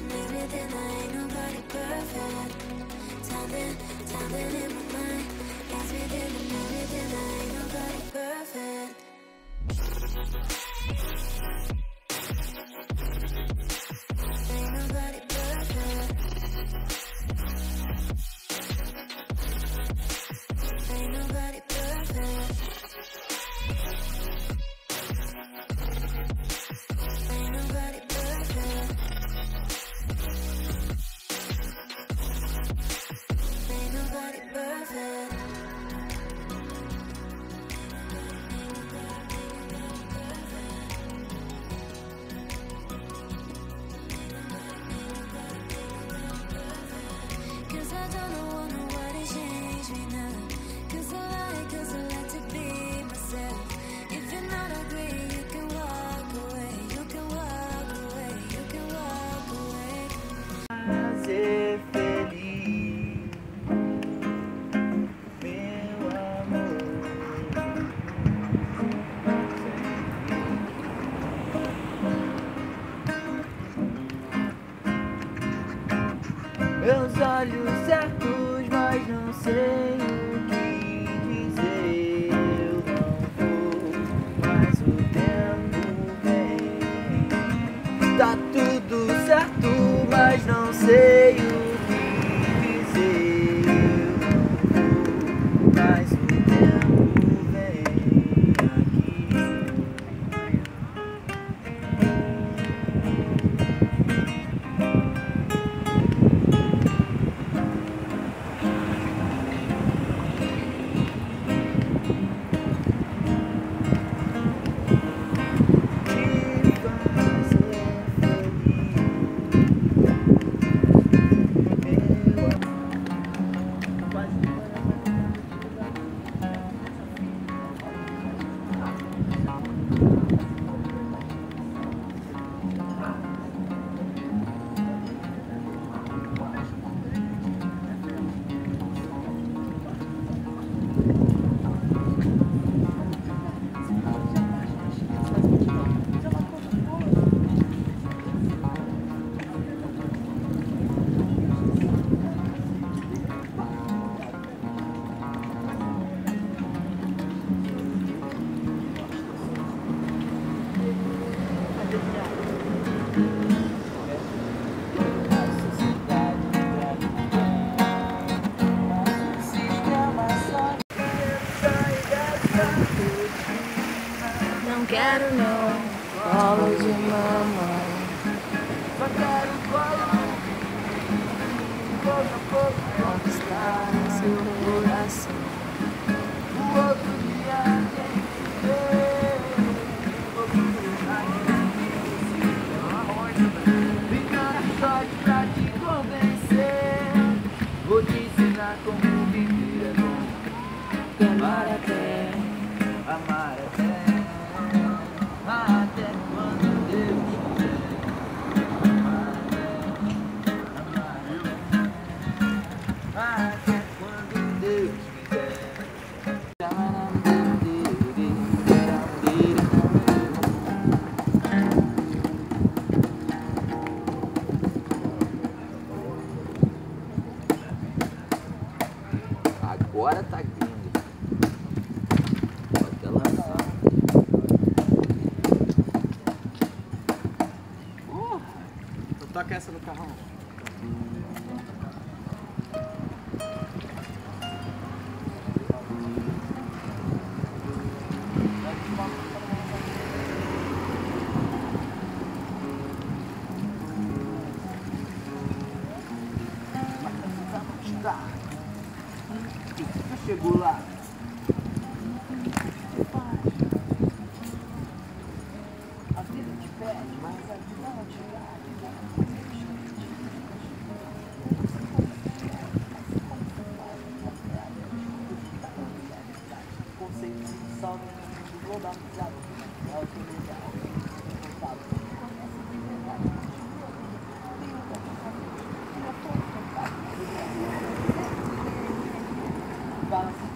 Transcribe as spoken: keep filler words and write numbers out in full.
maybe then I ain't nobody perfect. Something, something in my mind gets me then, maybe then I ain't nobody perfect. Ain't nobody perfect. Ain't nobody perfect. Ain't nobody perfect. Ain't nobody perfect. Cause I don't know, want nobody change me now. Cause I like, cause I like to be myself. If you're not agree, you can walk away. You can walk away. You can walk away. Ser feliz, meu amor. Meus olhos certos, mas não sei o que dizer. Eu não vou, mas o tempo vem. Tá tudo certo, mas não sei o que dizer. Eu não vou, mas o tempo vem aqui. Não quero não colo de mamãe. Só quero colo, pouco a pouco Conquistar seu coração. o outro dia tem que ver. Brincando só de pra te convencer. Vou te ensinar como viver é bom. Amar até, Amar até, até quando Deus quiser. Amar até, amar até, até quando Deus quiser. Agora tá lindo. Pode lançar. Uh, eu toco essa no carrão. Chegou lá. A vida te pede, mas a vida não te dá. Conceito de salve globalizado. É o que ele dá. Fala.